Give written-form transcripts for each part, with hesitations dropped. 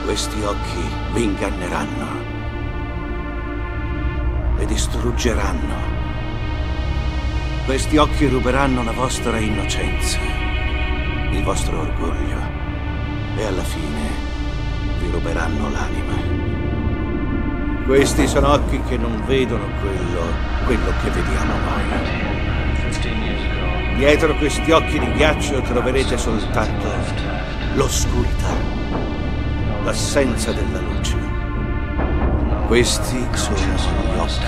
Questi occhi vi inganneranno e distruggeranno. Questi occhi ruberanno la vostra innocenza, il vostro orgoglio e alla fine vi ruberanno l'anima. Questi sono occhi che non vedono quello che vediamo noi. Dietro questi occhi di ghiaccio troverete soltanto l'oscurità, l'assenza della luce. Questi sono gli occhi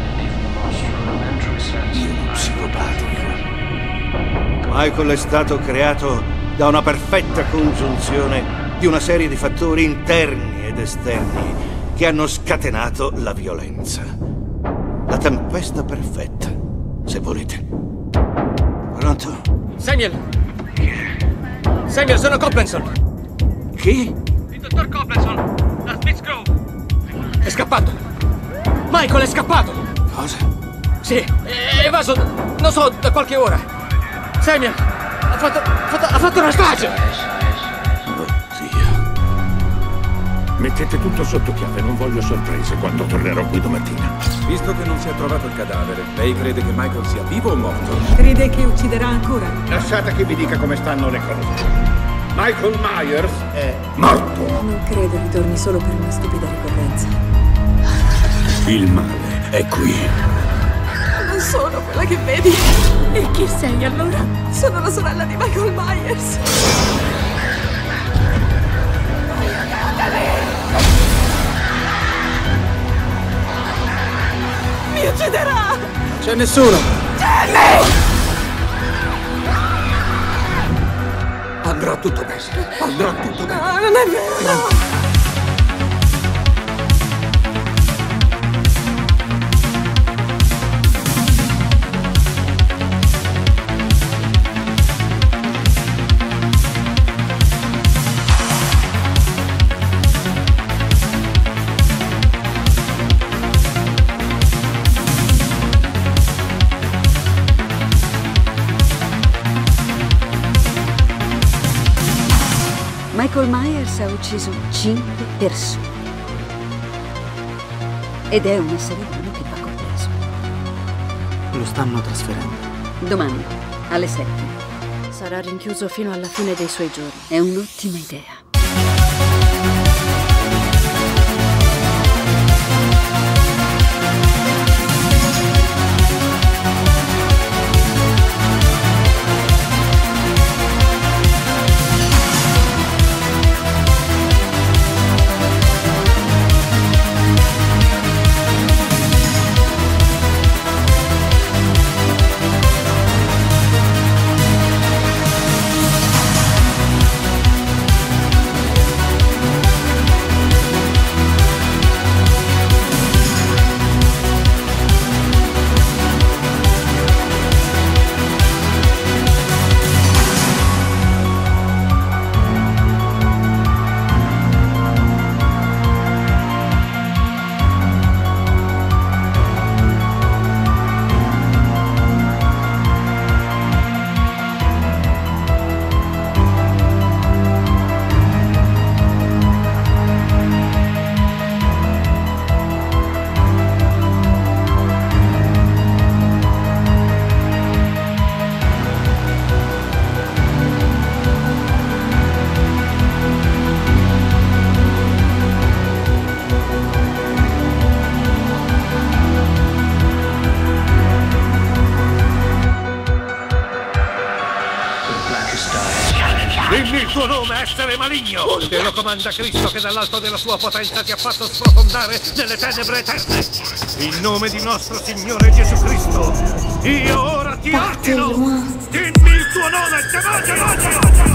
di uno psicopatico. Michael è stato creato da una perfetta congiunzione di una serie di fattori interni ed esterni che hanno scatenato la violenza. La tempesta perfetta, se volete. Pronto? Samuel! Samuel, sono Coplenson! Chi? Il dottor Coplenson, da Smith's Grove! È scappato! Michael è scappato! Cosa? Sì, è evaso, non so, da qualche ora! Samuel, ha fatto una strage! Oddio. Mettete tutto sotto chiave, non voglio sorprese quando tornerò qui domattina. Visto che non si è trovato il cadavere, lei crede che Michael sia vivo o morto? Crede che ucciderà ancora? Lasciate che vi dica come stanno le cose. Michael Myers è morto. Non credo ritorni solo per una stupida ricorrenza. Il male è qui. Non sono quella che vedi. E chi sei allora? Sono la sorella di Michael Myers. Mi ucciderà! C'è nessuno! Jenny! Andrà tutto bene. Andrà tutto bene. No, non è vero, no! Michael Myers ha ucciso 5 persone. Ed è un essere umano che va compreso. Lo stanno trasferendo. Domani, alle 7. Sarà rinchiuso fino alla fine dei suoi giorni. È un'ottima idea. Dimmi il tuo nome, essere maligno! Te lo comanda Cristo che dall'alto della sua potenza ti ha fatto sprofondare nelle tenebre eterne! In nome di nostro Signore Gesù Cristo, io ora ti ordino! Dimmi il tuo nome, demonio!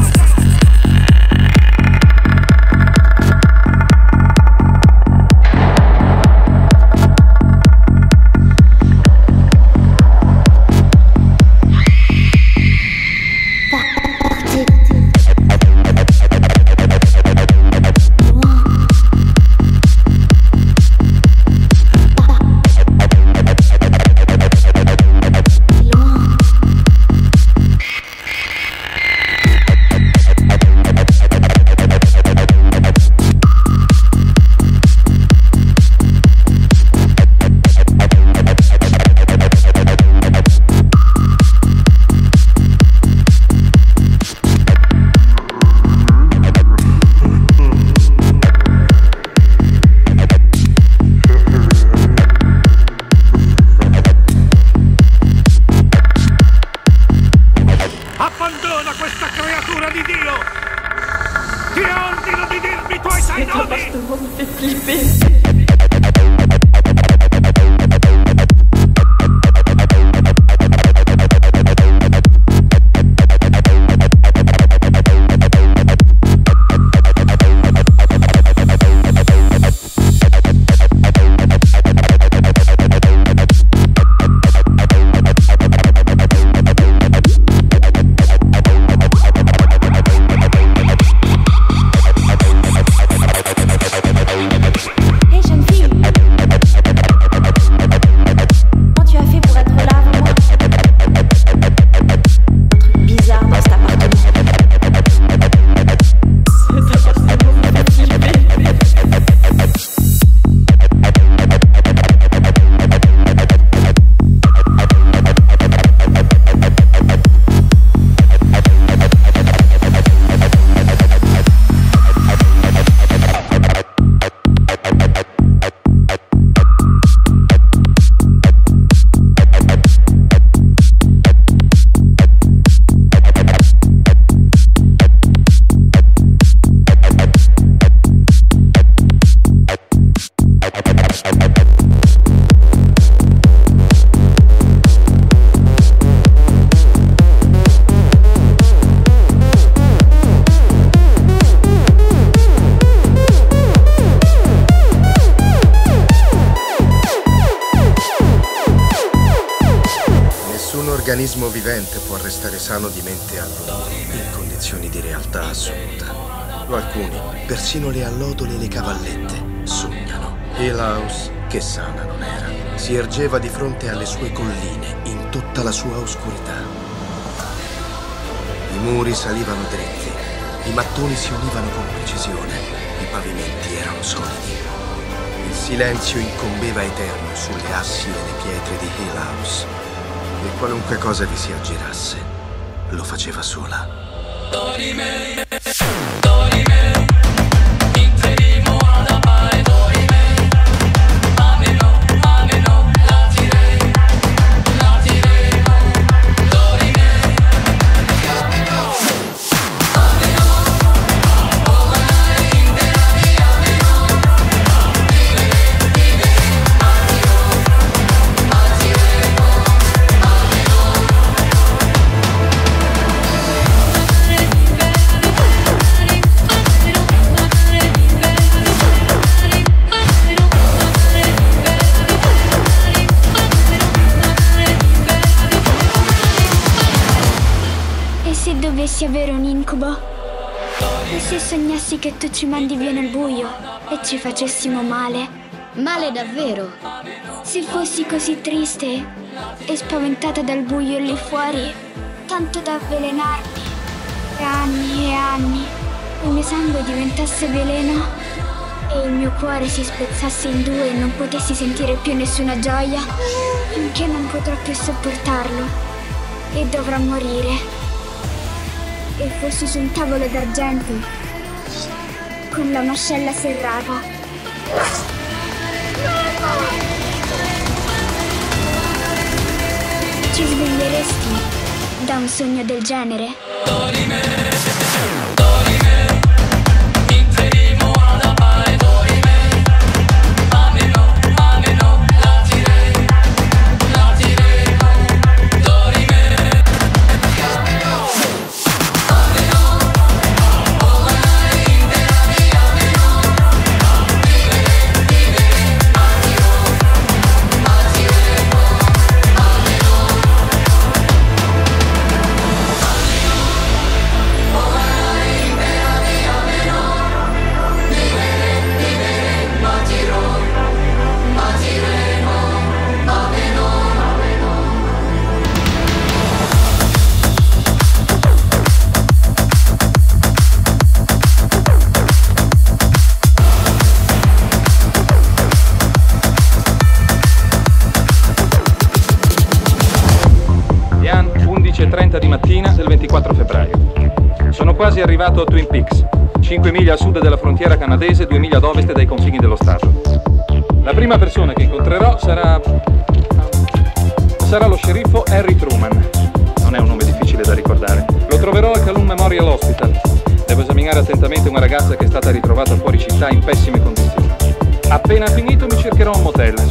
le monde me fait flipper. L'organismo vivente può restare sano di mente a lungo, in condizioni di realtà assoluta. Alcuni, persino le allodole e le cavallette, sognano. Hill House, che sana non era, si ergeva di fronte alle sue colline in tutta la sua oscurità. I muri salivano dritti, i mattoni si univano con precisione, i pavimenti erano solidi. Il silenzio incombeva eterno sulle assi e le pietre di Hill House. E qualunque cosa vi si aggirasse, lo faceva sola. Dovessi avere un incubo? E se sognassi che tu ci mandi via nel buio e ci facessimo male? Male davvero? Se fossi così triste e spaventata dal buio lì fuori, tanto da avvelenarmi per anni e anni, il mio sangue diventasse veleno e il mio cuore si spezzasse in due e non potessi sentire più nessuna gioia, finché non potrò più sopportarlo e dovrò morire. E fossi su un tavolo d'argento con la mascella serrata. Ci sveglieresti da un sogno del genere? Jan, 11:30 di mattina del 24 febbraio. Sono quasi arrivato a Twin Peaks, 5 miglia a sud della frontiera canadese, 2 miglia ad ovest dai confini dello Stato. La prima persona che incontrerò sarà lo sceriffo Harry Truman. Non è un nome difficile da ricordare. Lo troverò al Calhoun Memorial Hospital. Devo esaminare attentamente una ragazza che è stata ritrovata fuori città in pessime condizioni. Appena finito mi cercherò un motel.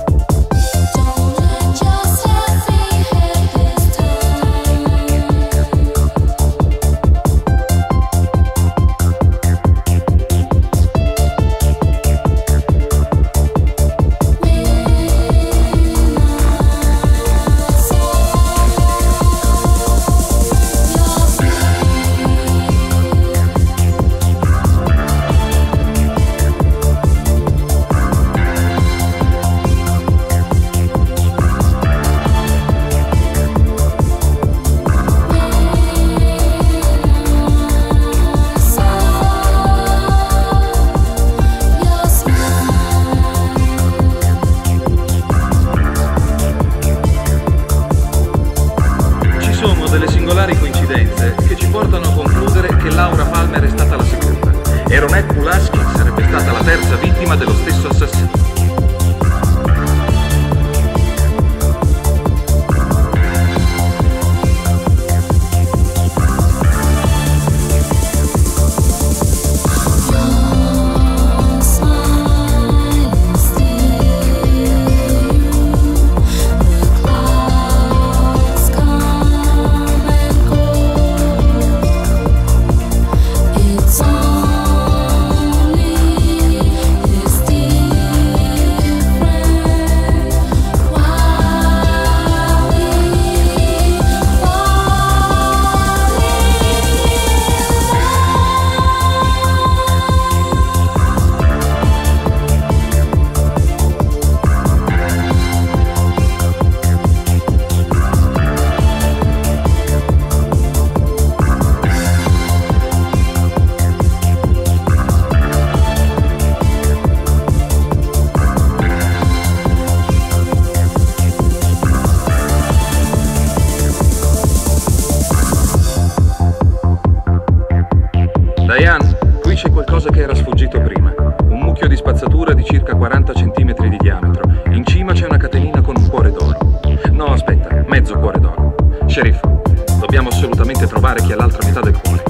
Diane, qui c'è qualcosa che era sfuggito prima. Un mucchio di spazzatura di circa 40 centimetri di diametro. In cima c'è una catenina con un cuore d'oro. No, aspetta, mezzo cuore d'oro. Sceriffo, dobbiamo assolutamente trovare chi ha l'altra metà del cuore.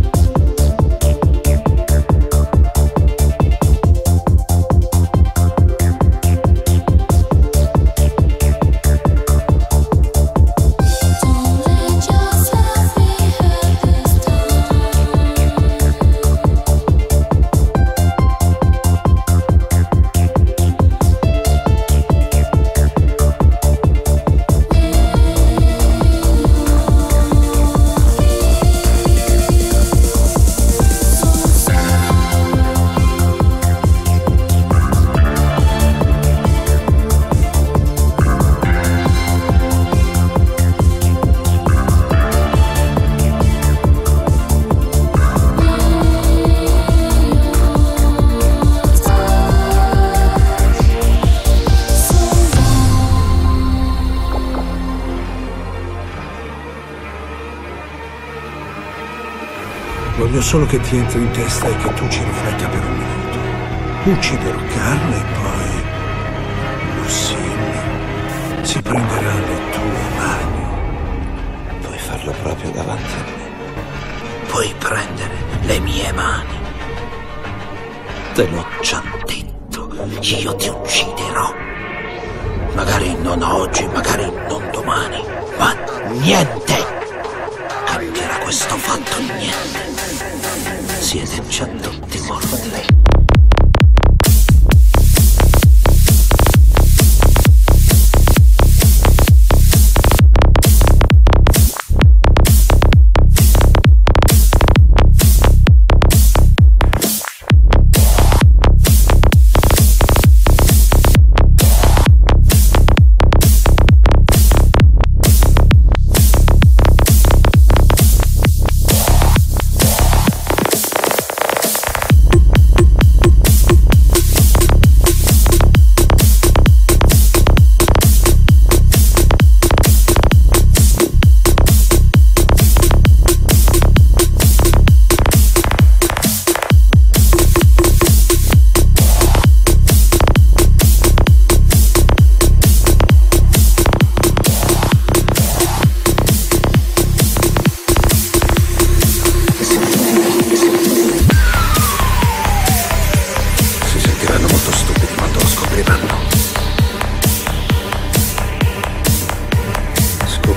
Voglio solo che ti entri in testa e che tu ci rifletta per un minuto. Ucciderò Carla e poi Lucille si prenderà le tue mani. Puoi farlo proprio davanti a me. Puoi prendere le mie mani. Te l'ho già detto, io ti ucciderò. Magari non oggi, magari non domani, ma niente cambierà questo fatto, niente. Siete già tutti morti.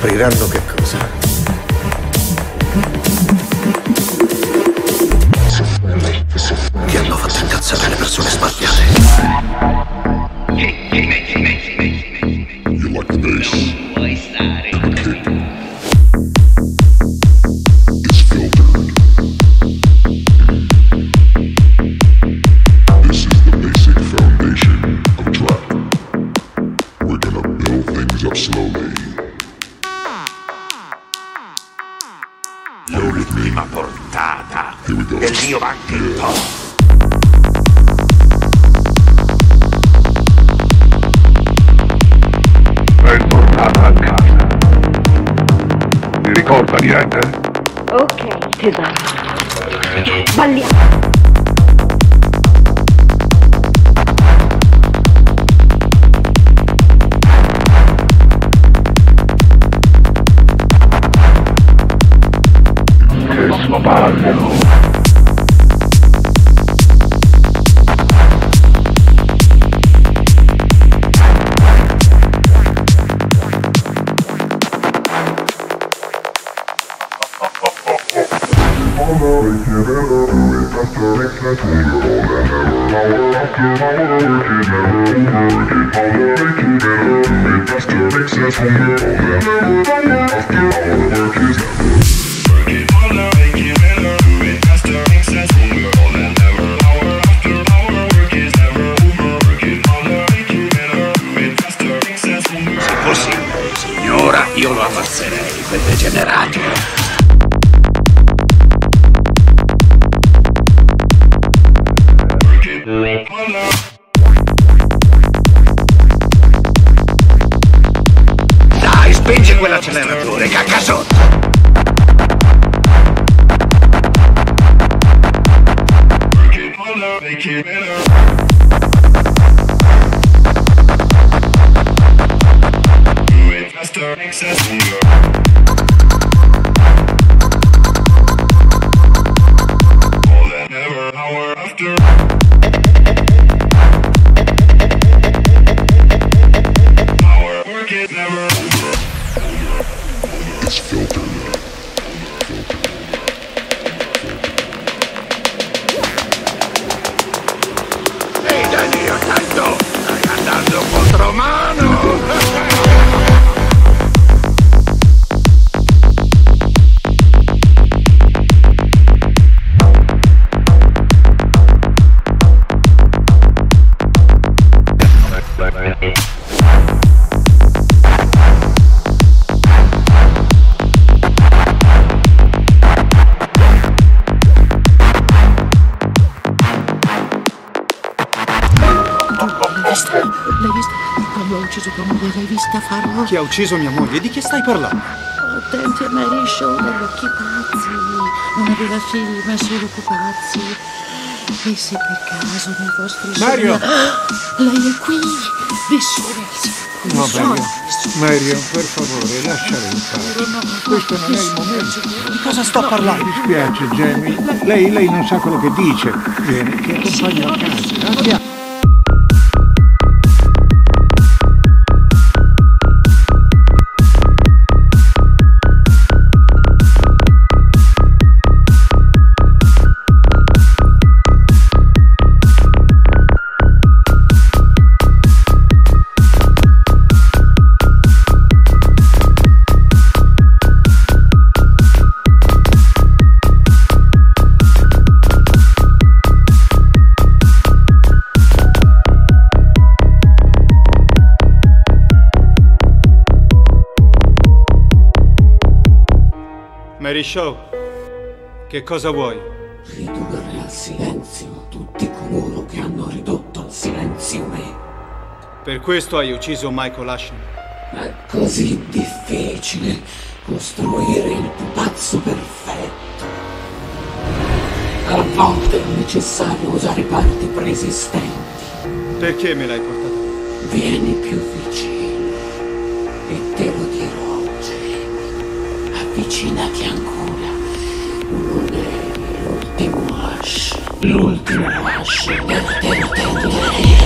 Scopriranno che cosa? Che hanno fatto incazzare le persone sbagliate. You like the bass? Puoi stare. It's filtered. This is the basic foundation of trap. We're gonna build things up slowly. L'ultima portata del mio banchetto. Bentornata a casa. Ti ricorda niente? Ok, tesoro. Balliamo. Parlo. Signora, io lo ammazzerei, quel degenerato. Dai, spingi quell'acceleratore, cacca sotto! Ehi, Danny, tanto stai andando contromano! L'hai vista? Quando ha ucciso tua moglie, l'hai vista farlo? Chi ha ucciso mia moglie? Di che stai parlando? Attenti a Mary Shaw, dagli occhi pazzi. Non aveva figli, ma solo pupazzi. E se per caso nei vostri Mario! Lei è qui! Nessuno No, Mario, per favore, lasciala in pace. Questo non è il momento. Di cosa sto parlando? Mi dispiace, Jamie. Lei non sa quello che dice. Vieni, ti accompagno a casa. Andiamo. Mary Shaw, che cosa vuoi? Ridurre al silenzio tutti coloro che hanno ridotto al silenzio me. Per questo hai ucciso Michael Ashen. È così difficile costruire il pupazzo perfetto. A volte è necessario usare parti preesistenti. Perché me l'hai portato? Vieni più vicino e te lo dirò. Avvicinati ancora. Non è l'ultimo Ash. L'ultimo Ash del Terra.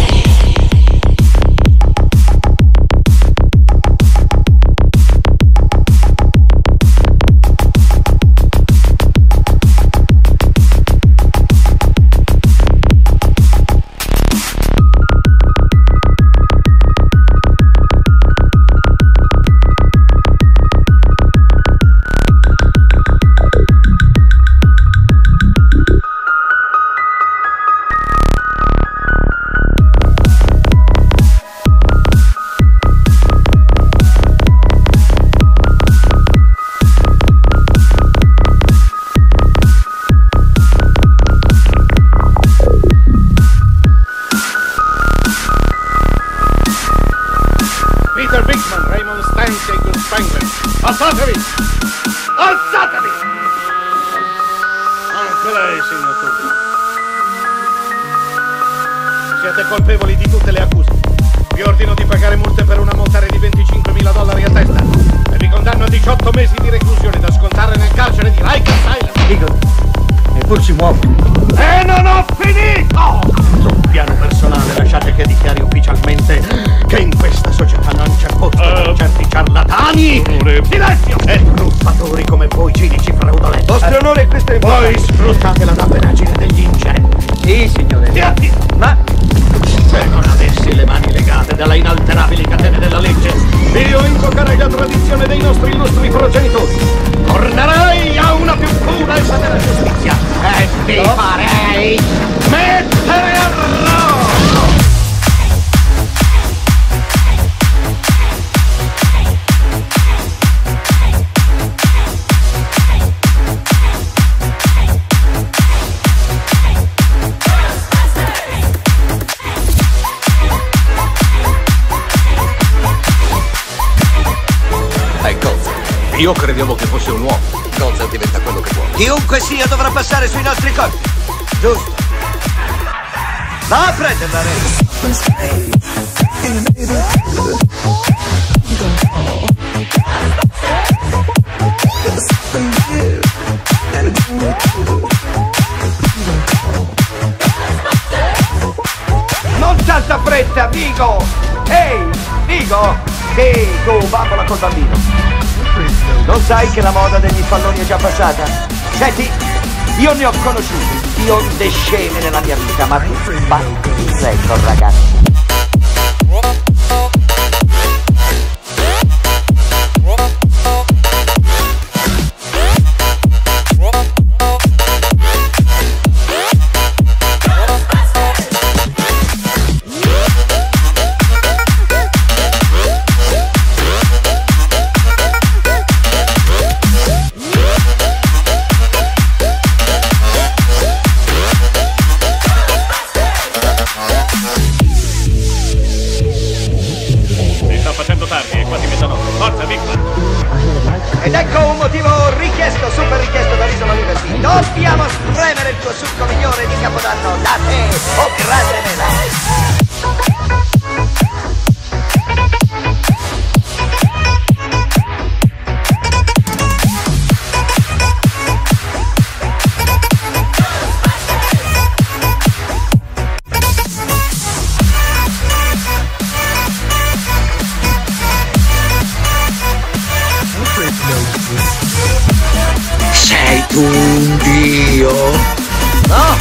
Siete colpevoli di tutte le accuse. Vi ordino di pagare multe per un ammontare di $25.000 a testa e vi condanno a 18 mesi di reclusione da scontare nel carcere di Rikers Island. Eagle, eppur si muove. E non ho finito! Sul piano personale lasciate che dichiari ufficialmente che in questa società non c'è posto per certi ciarlatani, silenzio, e truffatori come voi cinici fraudolenti. Vostro onore, questo è Voi sfruttate la dabbenaggine degli ingenuti. Sì, signore. Tiatti! Ma se non avessi le mani legate dalle inalterabili catene della legge, io invocherei la tradizione dei nostri illustri progenitori. Tornerei a una più pura e severa giustizia e vi farei mettere a rogo! Io credevo che fosse un uomo. Gozer diventa quello che vuole. Chiunque sia dovrà passare sui nostri corpi. Giusto. Va a prenderla, Ray. non tanta fretta, Vigo! Ehi, Vigo! Tu, bambola col bambino. Non sai che la moda degli spalloni è già passata? Senti, io ne ho conosciuti, bionde sceme nella mia vita, ma tu sei un ragazzo. Ed ecco un motivo richiesto, super richiesto dall'Isola Liberty. Dobbiamo spremere il tuo succo migliore di Capodanno da te, oh grande mela. Sei tu un dio? No?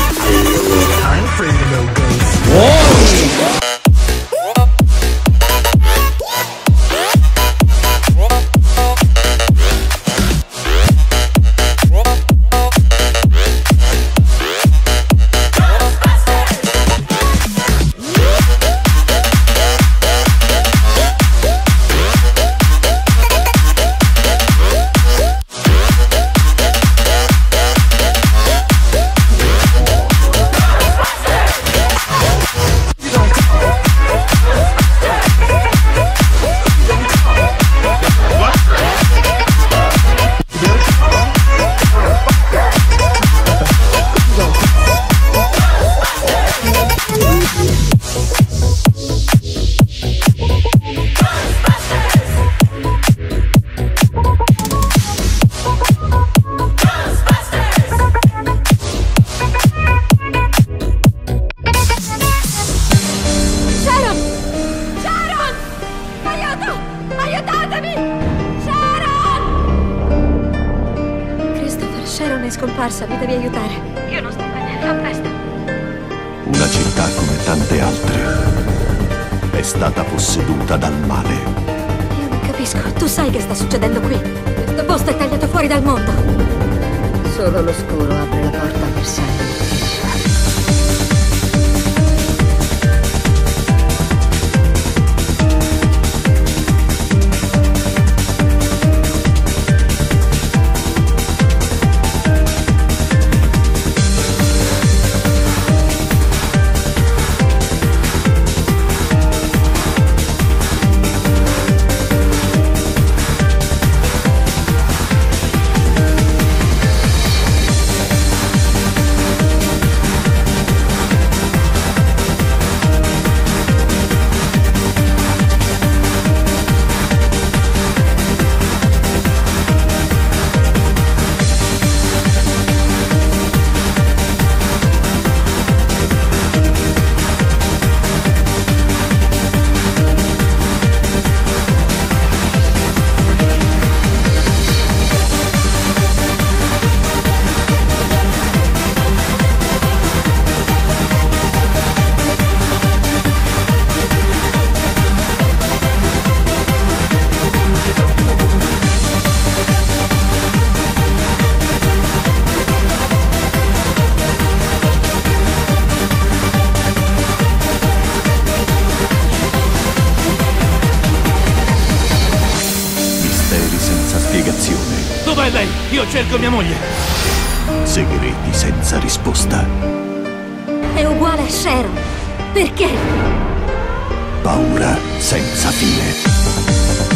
Allora... Sharon è scomparsa, mi devi aiutare. Io non sto bene, fa presto. Una città come tante altre è stata posseduta dal male. Io non capisco, tu sai che sta succedendo qui. Questo posto è tagliato fuori dal mondo. Solo l'oscuro apre la porta per sempre. cerco mia moglie. Segreti senza risposta. È uguale a Sharon. Perché? Paura senza fine.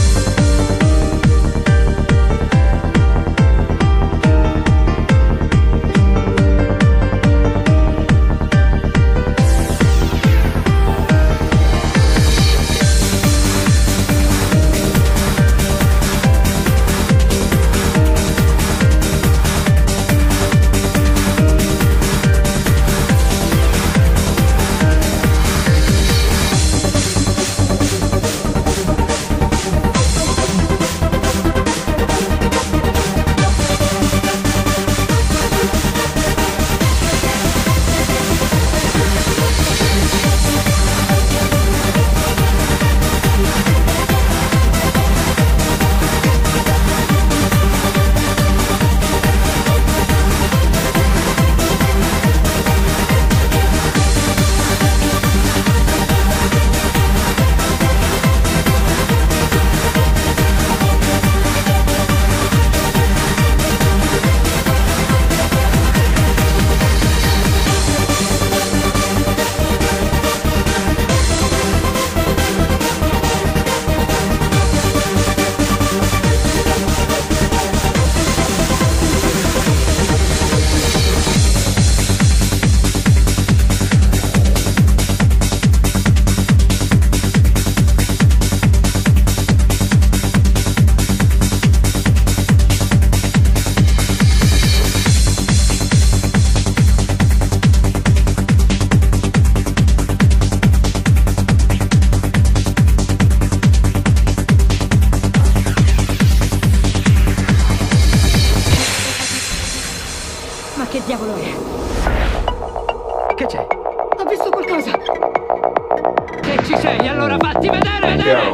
Che diavolo è? Che c'è? Ho visto qualcosa! Se ci sei, allora fatti vedere! Andiamo.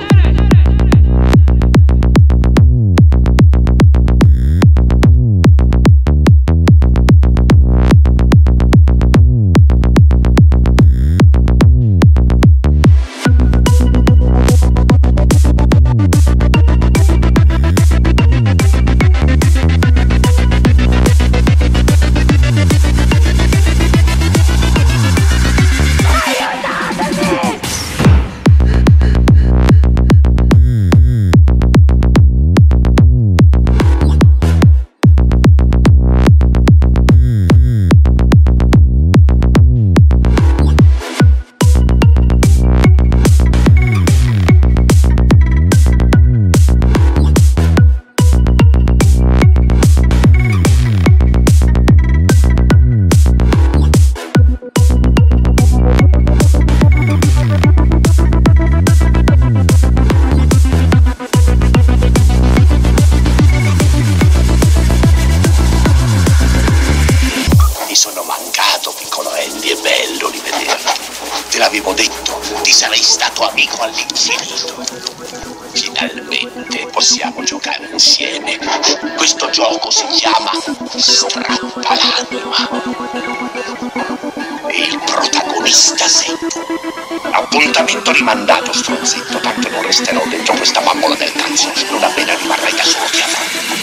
Te l'avevo detto, ti sarei stato amico all'infinito. Finalmente possiamo giocare insieme. Questo gioco si chiama Strappa l'anima. E il protagonista sei tu. Appuntamento rimandato, stronzetto, tanto non resterò dentro questa bambola del cazzo. Non appena rimarrai da solo ti avrò.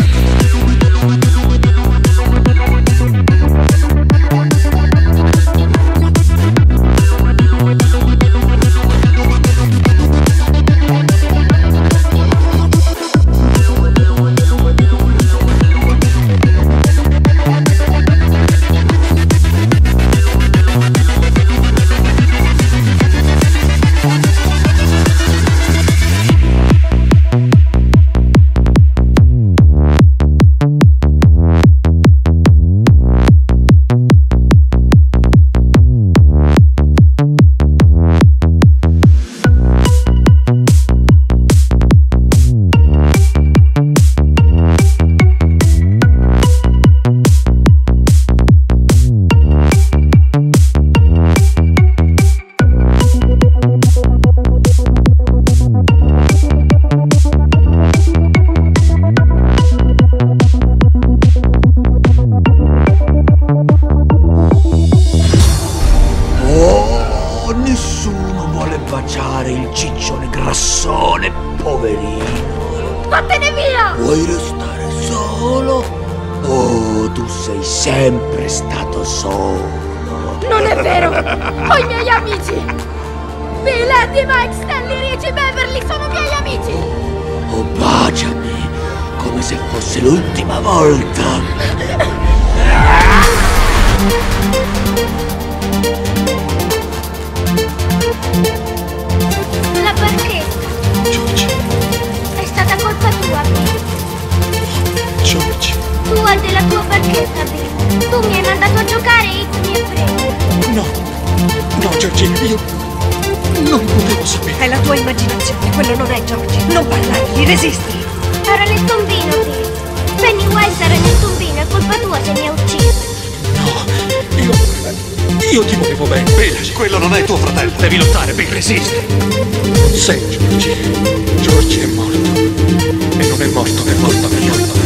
Nessuno vuole baciare il ciccione grassone, poverino. Vattene via! Vuoi restare solo? Oh, tu sei sempre stato solo. Non è vero! Ho i miei amici! Bill, Eddie, Mike, Stanley, Richie, Beverly sono miei amici! Oh, baciami, come se fosse l'ultima volta. La barchetta. George. È stata colpa tua, Bill. George. Tu hai della tua barchetta, Bill. Tu mi hai mandato a giocare e mi hai preso. No, George, io non potevo sapere. È la tua immaginazione, quello non è George. Non parlargli, resisti. Era nel tombino, Bill. Pennywise era nel tombino, è colpa tua se mi ha ucciso. Io ti volevo bene, Bill. Quello non è tuo fratello. Devi lottare, Bill, resisti. Sei George. George è morto. E non è morto, è morto, è morto.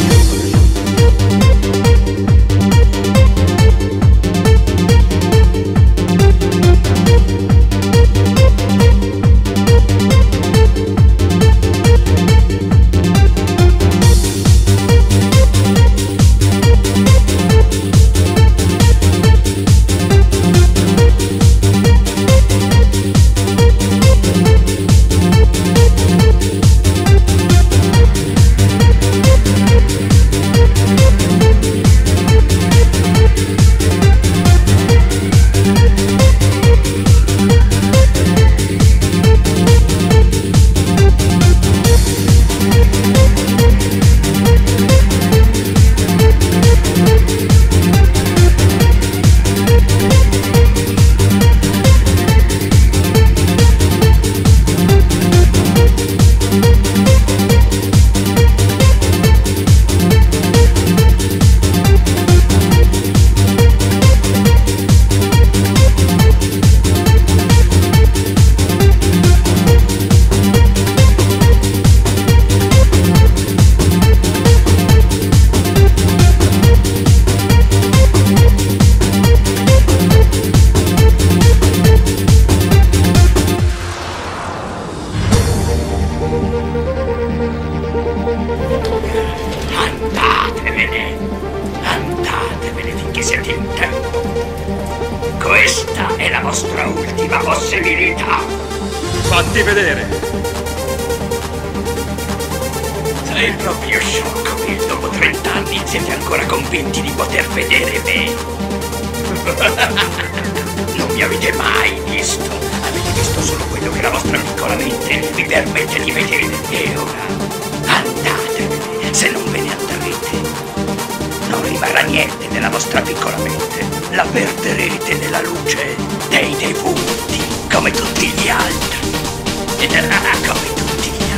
Andatevene finché siete in tempo. Questa è la vostra ultima possibilità. Fatti vedere. Sei proprio sciocco, Bill. Dopo 30 anni siete ancora convinti di poter vedere me. Non mi avete mai visto. Avete visto solo quello che la vostra piccola mente vi permette di vedere. E ora andatevene. Se non ve ne andrete, non rimarrà niente nella vostra piccola mente. La perderete nella luce dei defunti, come tutti gli altri. Come tutti gli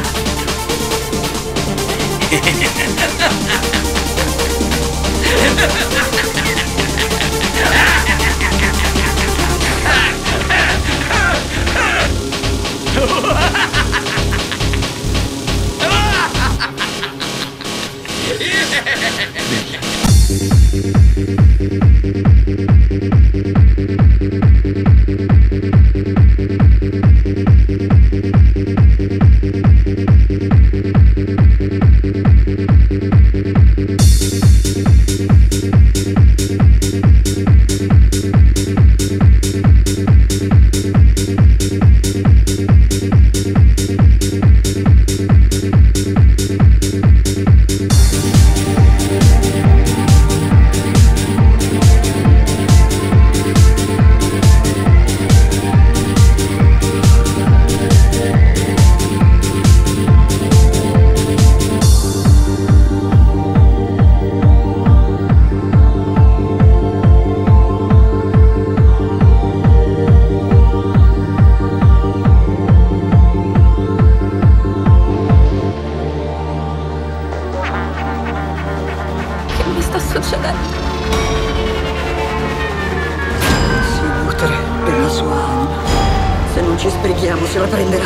se la prenderà.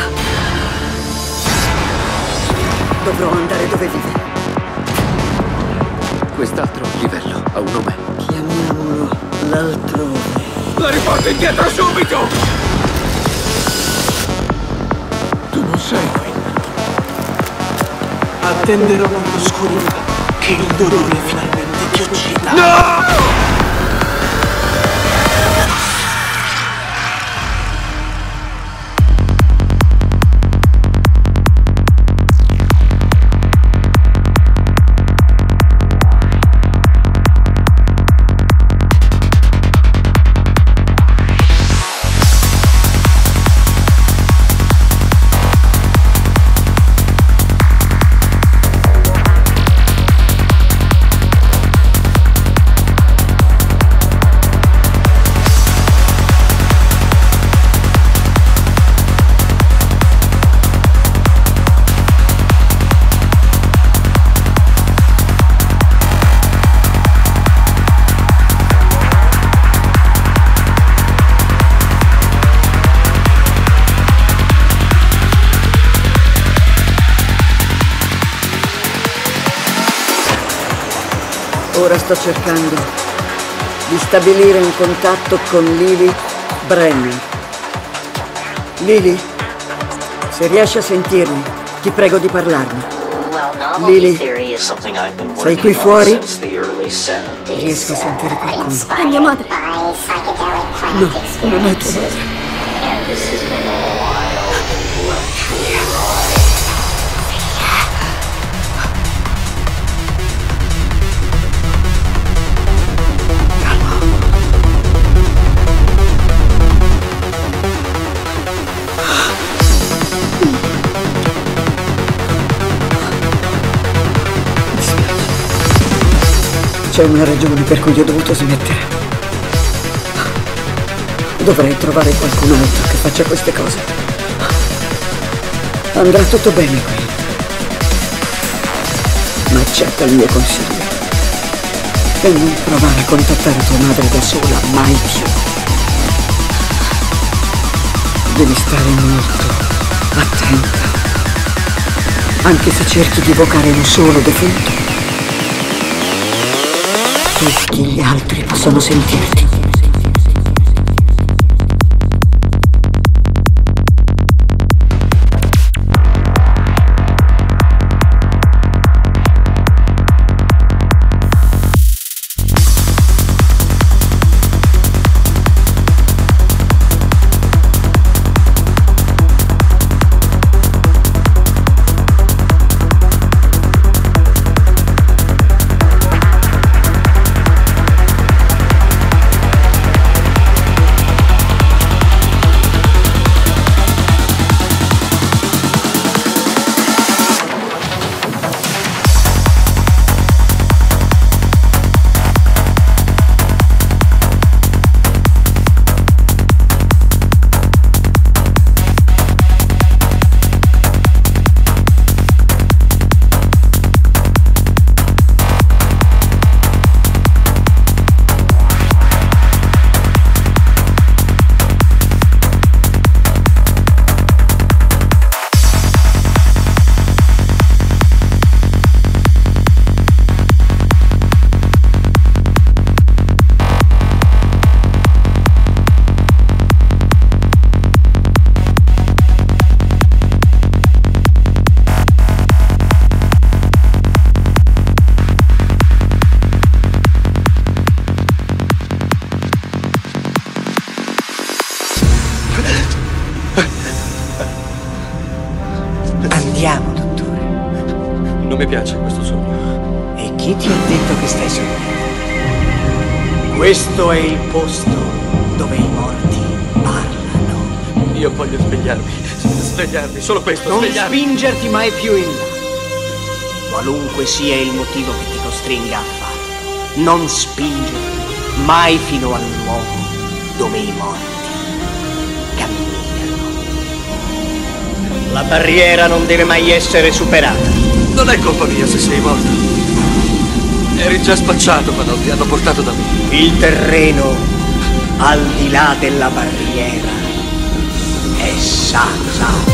Dovrò andare dove vive. Quest'altro livello ha un nome. Chiamiamolo l'altrove. La riporto indietro subito! Tu non sei qui. Attenderò nell'oscurità che il dolore finalmente uccida. No! Ora sto cercando di stabilire un contatto con Lily Brenner. Lily, se riesci a sentirmi, ti prego di parlarmi. Lily, sei qui fuori? Riesco a sentire qualcuno. È mia madre. No, non è tua madre. C'è una ragione per cui ho dovuto smettere. Dovrei trovare qualcun altro che faccia queste cose. Andrà tutto bene qui. Ma accetta il mio consiglio. E non provare a contattare tua madre da sola, mai più. Devi stare molto attenta. Anche se cerchi di evocare un solo defunto, tutti gli altri possono sentirti. Andiamo, dottore. Non mi piace questo sogno. E chi ti ha detto che stai sognando? Questo è il posto dove i morti parlano. Io voglio svegliarmi, solo questo, non svegliarmi. spingerti mai più in là. Qualunque sia il motivo che ti costringa a farlo, non spingerti mai fino al luogo dove i morti camminano. La barriera non deve mai essere superata. Non è colpa mia se sei morto. Eri già spacciato quando ti hanno portato da me. Il terreno al di là della barriera è sacro.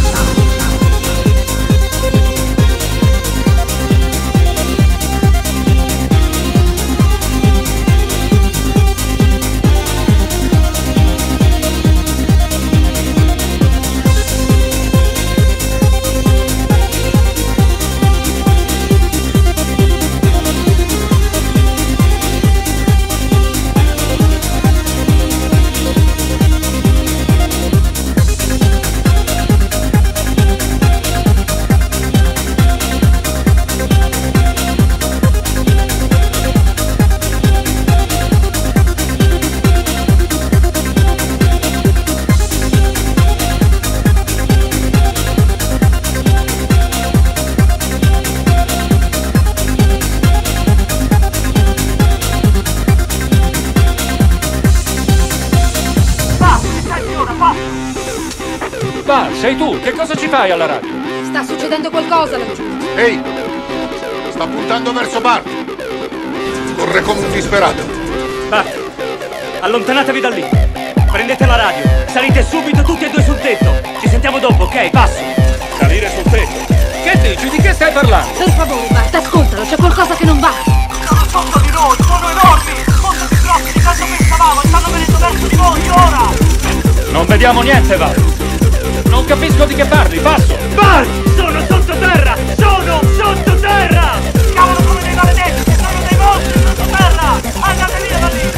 Val, sei tu? Che cosa ci fai alla radio? Sta succedendo qualcosa laggiù. Ehi! Sta puntando verso Bart! Corre come un disperato! Bart, allontanatevi da lì! Prendete la radio! Salite subito tutti e due sul tetto! Ci sentiamo dopo, ok? Passo! Salire sul tetto? Che dici? Di che stai parlando? Per favore, Bart, ascoltalo, c'è qualcosa che non va! Sono sotto di noi, sono enormi! Montati troppi di quanto pensavamo e stanno venendo verso di noi, ora! Non vediamo niente, Val! Non capisco di che parli, passo! Bart! Sono sottoterra! Sono sottoterra! Cavolo come dei maledetti! Sono dei mostri sottoterra! Andate via da lì!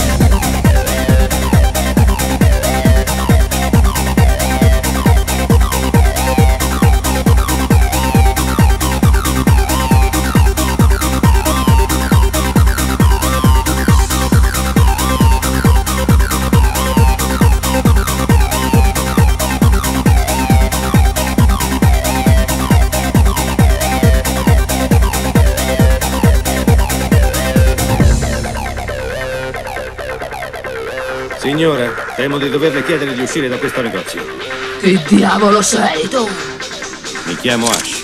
Signore, temo di doverle chiedere di uscire da questo negozio. Che diavolo sei tu? Mi chiamo Ash.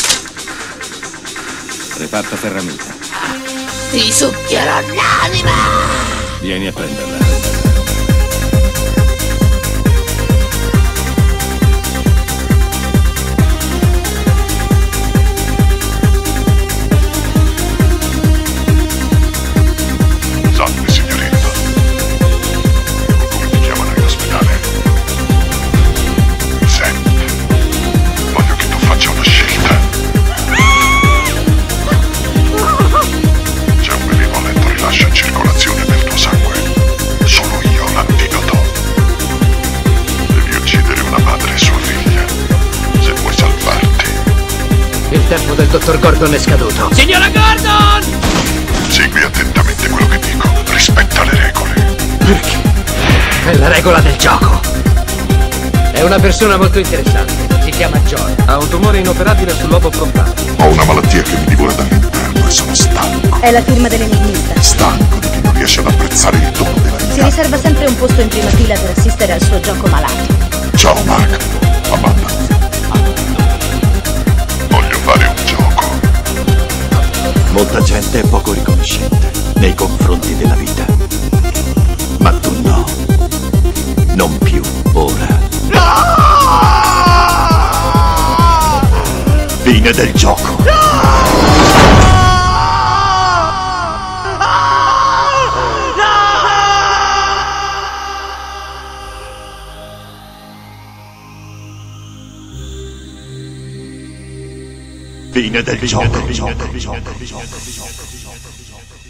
Reparto ferramenta. Ti succhierò l'anima! Vieni a prenderla. Salve, signorina. Come ti chiamano in ospedale? Senti, voglio che tu faccia una scelta. C'è un benevolente rilascio in circolazione per il tuo sangue. Sono io l'antidoto. Devi uccidere una madre e sua figlia, se vuoi salvarti. Il tempo del dottor Gordon è scaduto. Signora Gordon! Segui attentamente quello che dico. Rispetta le regole. Perché? È la regola del gioco. È una persona molto interessante. Si chiama John. Ha un tumore inoperabile sul lobo frontale. Ho una malattia che mi divora dall'interno e sono stanco. È la firma dell'enigmista. Stanco di chi non riesce ad apprezzare il dono della vita. Si riserva sempre un posto in prima fila per assistere al suo gioco malato. Ciao Mark. Amanda. Voglio fare un gioco. Molta gente è poco riconoscente nei confronti della vita. Ma tu no. Non più ora. Fine del gioco. Fine del gioco.